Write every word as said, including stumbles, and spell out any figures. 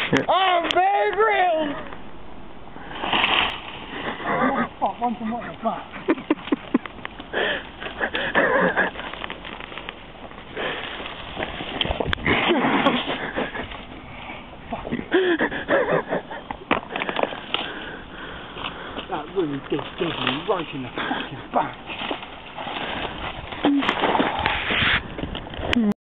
Oh, Bear Grylls! Oh, fuck, one from what the fuck? That really did dig me right in the fucking back.